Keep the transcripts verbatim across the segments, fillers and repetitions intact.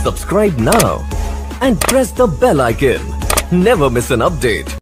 Subscribe now and press the bell icon. Never miss an update.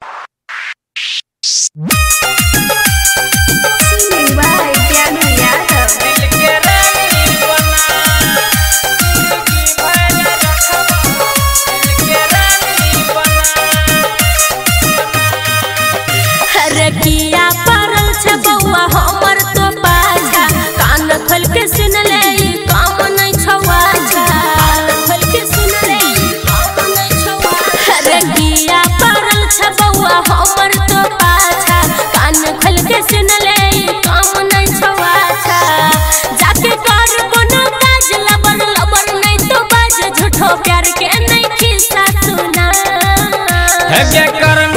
किया परल छे बउआ हमर तो पाछा कान खोल के सुन ले ई काम नहीं छवा छा कान खोल के सुन ले ई काम नहीं छवा अरे किया परल छे बउआ हमर तो पाछा कान खोल के सुन ले ई काम नहीं छवा छा जाके कर कोनो काज लबर लबर नहीं तो बाज झूठो प्यार के नहीं खिस्सा सुना है के करने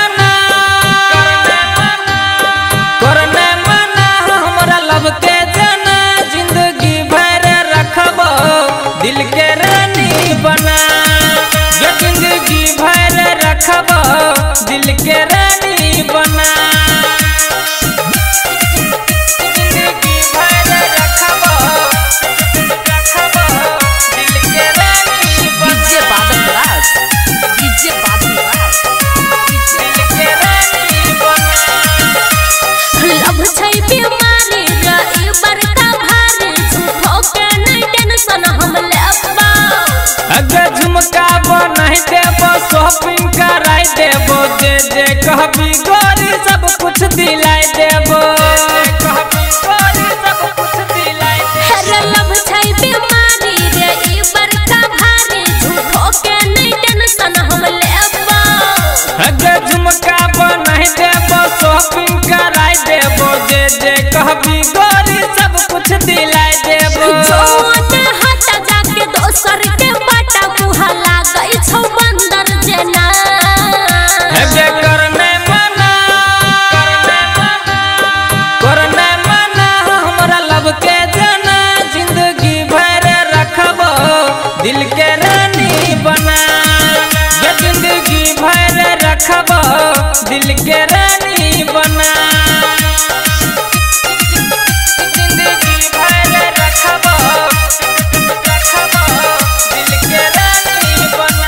दिल के रानी बना जो जिंदगी भर रखबो दिल के रानी बना जिंदगी भर रखबो रखबो दिल के रानी डीजे बादल राज डीजे बादल राज दिल के रानी बना लब छै बीमारी रे बड़का भारी झूठो के नहीं टेंशन हम लेबा अगर झुमका बनाई देबो शॉपिंग कराई देबो जे जे कहबी गोरी सब कुछ दिलाई देबो कहबी गोरी सब कुछ दिलाई देबो रे लब छै बीमारी रे ई बड़का भारी झूठो के नहीं टेंशन हम लेबा अगर झुमका बनाई देबो शॉपिंग कराई देबो जे जे कहबी गोरी सब कुछ दिलाई देबो जोते हट जाके दोसर के बाटा मुहा लागै छौ बंदर जेना हेबे करने मना करने मना करने मना हमरा लब के जना जिंदगी भर रखबो दिल के रानी बना ये जिंदगी भर रखबो दिल के रानी बना जिंदगी भर रखबो रखबो दिल के रानी बना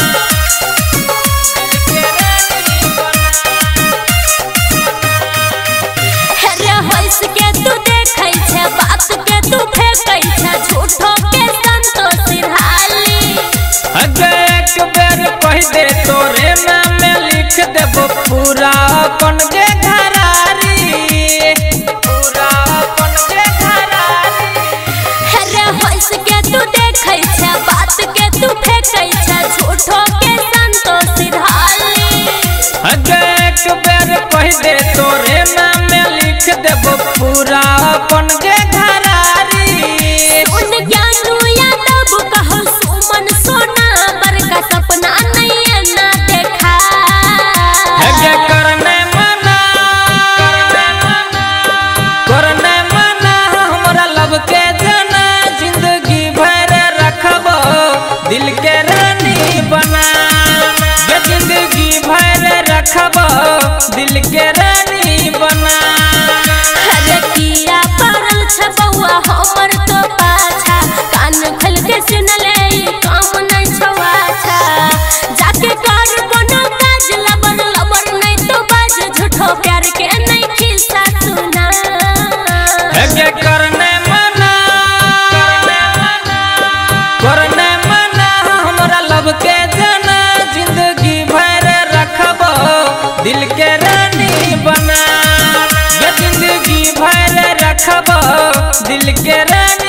रे होइस के तू देखै छै बात के तू फेकै छै झूठो के संतोष सिरहाली अगर एक बेर कह दे तोरे नाम में लिख देबो पूरा अपन के घरारी पूरा अपन के घरारी रे होइस के तू देखै छै बात के तू फेकै छै झूठो के संतोष सिरहाली अगर एक बेर कह दे तोरे नाम में लिख देबो पूरा अपन के घरारी उन ज्ञानू यादव कहो सुमन सोना बड़का सपना नहीं ना देखा है करने मना करने मना करने मना हमरा लब के जना जिंदगी भर रखबो दिल के रानी बना ये जिंदगी भर रखबो दिल के रानी बना अरे किया परल छ बउआ हमर तो पाछा कान खोल के सुन ले ई काम नहीं छवा छा जाके कर कोनो काज लबर लबर नहीं तो बाज झूठो प्यार के नहीं खिस्सा सुना है के करने मना करने मना करने मना हमरा लब के जना जिंदगी भर रखबो दिल के रानी बना ये जिंदगी भर रखबो दिल के रानी